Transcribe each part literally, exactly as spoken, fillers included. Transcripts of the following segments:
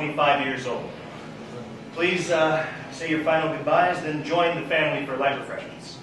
twenty-five years old. Please uh, say your final goodbyes, then join the family for light refreshments.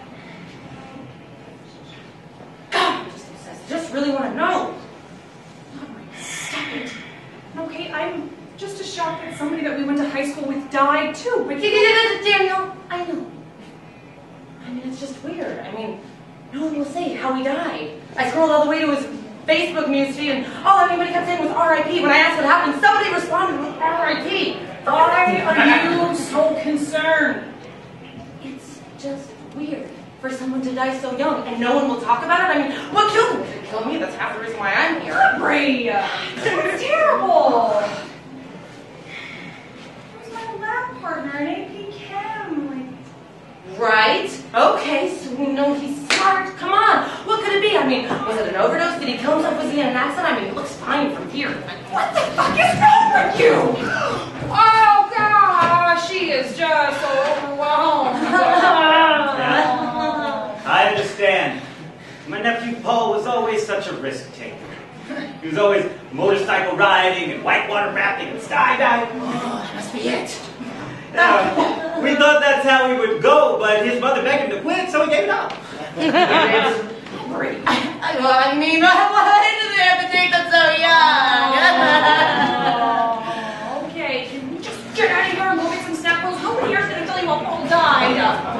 God, I'm just obsessed. I just really want to know. Stop it. Okay, I'm just as shocked that somebody that we went to high school with died too, but Daniel, I know. I mean, it's just weird. I mean, no one will say how he died. I scrolled all the way to his Facebook newsfeed, and all anybody kept saying was R I P When I asked what happened, somebody responded with R I P why are you so concerned? It's just weird for someone to die so young, and no one will talk about it. I mean, what killed him? If it killed me, that's half the reason why I'm here. Bray, it's terrible. He was my lab partner in A P Chem. Like... Right? Okay, so we know he's smart. Come on. What could it be? I mean, was it an overdose? Did he kill himself? Was he in an accident? I mean, he looks fine from here. Like, what the fuck is wrong with you? Oh, gosh, she is just so overwhelmed. I understand. My nephew Paul was always such a risk taker. He was always motorcycle riding and whitewater rafting and skydiving. Oh, that must be it. Uh, we thought that's how he would go, but his mother begged him to quit, so he gave it up. Great. I, I mean, why did they have to take them so young? Oh, okay, can we just get out of here and go get some snap rolls? Nobody here's going to tell you how Paul died.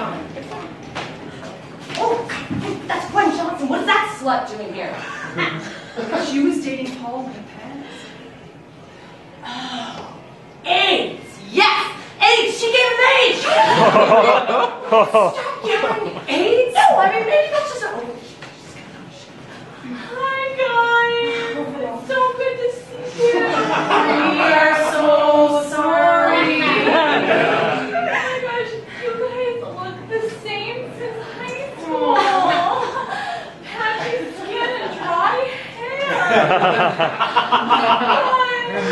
Oh, that's Gwen Johnson. What's that slut doing here? She was dating Paul in the past. Oh, AIDS! Yes! AIDS! She gave him AIDS! Stop yelling AIDS? No, I mean, maybe that's just a... Oh, Hi, guys. It's so good to see you. we are so sorry. Oh my gosh, you guys look the same since high school. Patchy skin and dry hair.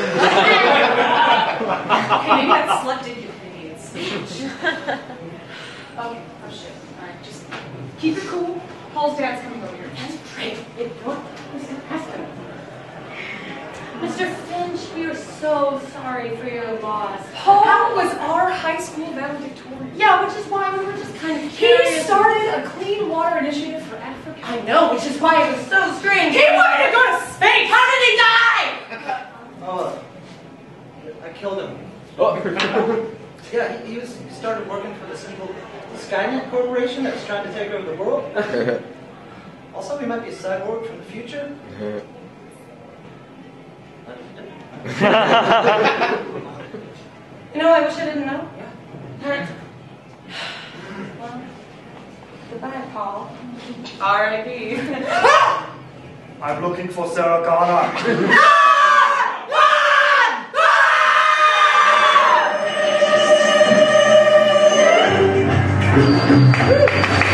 Okay, maybe that slut did get AIDS. Okay, oh shit. Alright, just keep it cool. Paul's dad's coming over here. That's great. It what? Mister Finch, we are so sorry for your loss. Paul was our high school valedictorian. Yeah, which is why we were just kind of He curious. started a clean water initiative for Africa. I know, which is why it was so strange. He wanted to go to space! How did he die? Oh, I killed him. Oh. Yeah, he, he was. He started working for the simple Skynet Corporation that was trying to take over the world. Also, he might be a cyborg from the future. You know, I wish I didn't know. Yeah. Well, goodbye, Paul. R I P I'm looking for Sarah Garner. Ah! Ah! Ah!